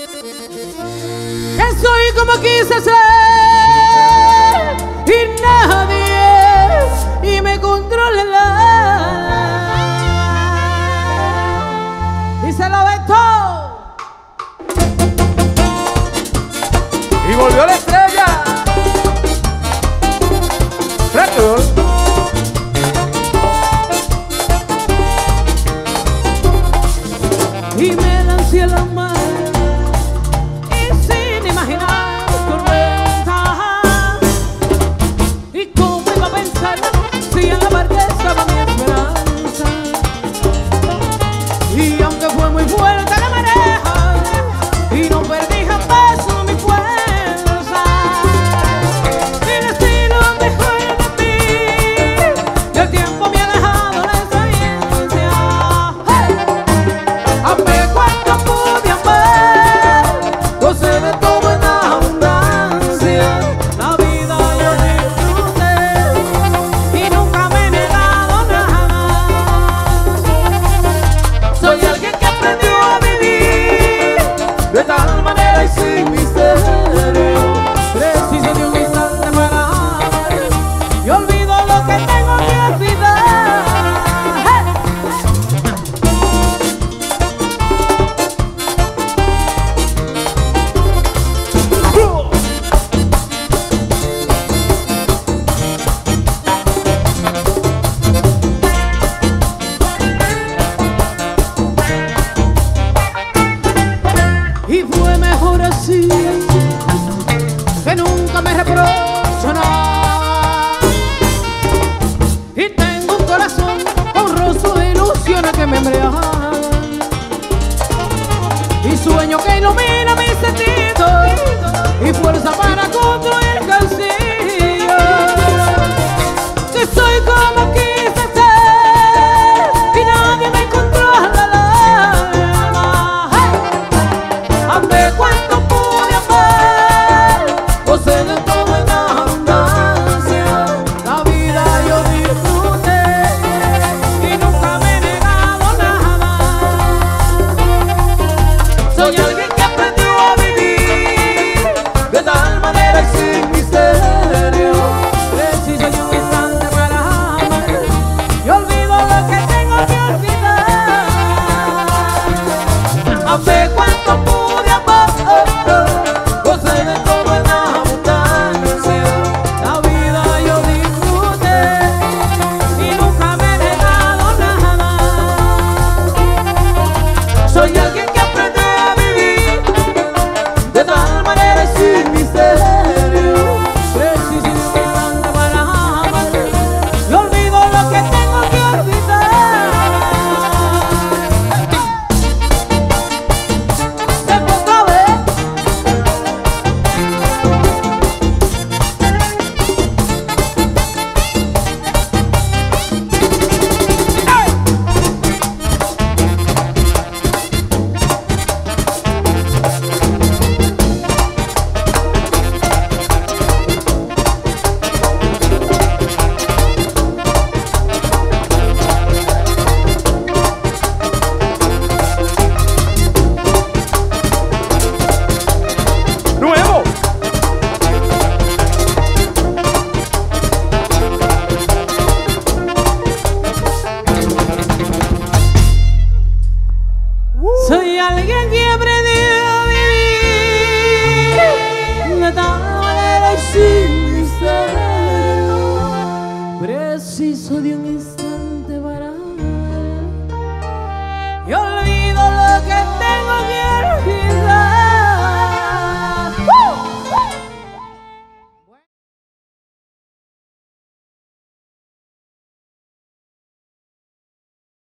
Que soy como quise ser y nadie y me controla. Y se lo ve todo. Y volvió la estrella. Record. Y me lancé a la mar y sin imaginar tormenta. Y cómo iba a pensar si en la barca estaba mi esperanza. Y aunque fue muy fuerte la marea y no perdí jamás mi fuerza, mi destino dejó de mí y el tiempo me ha dejado la experiencia. Amé cuanto pude amar, gocé de todo en abundancia. La vida yo disfruté y nunca me he negado nada. Soy alguien que aprendió a vivir de tal manera y sin misterio. Preciso de un instante para amar y olvido lo que tengo que olvidar. Y fue mejor así, que nunca me reprocho nada. Y tengo un corazón con rostro de ilusiones que me embriagan y sueño que ilumina mis sentidos y fuerza para construir castillos. Que soy como quise ser y nadie me controla la alma. Amé cuanto pude amar, gocé de todo en abundancia. La vida yo disfruté y nunca me he negado nada. Soy alguien que aprendió a vivir de tal manera y sin misterio. Preciso de un instante para amar y olvido lo que tengo que olvidar. Amé cuanto pude amar, gocé de todo en abundancia. La vida yo disfruté y nunca me he negado nada. Soy alguien que aprendió a vivir de tal manera y sin misterio. Preciso de un instante para amar y olvido lo que tengo que olvidar. Se fue otra vez. Nuevo. Soy alguien que aprendió a vivir de tal manera y sin misterio. Preciso de un instante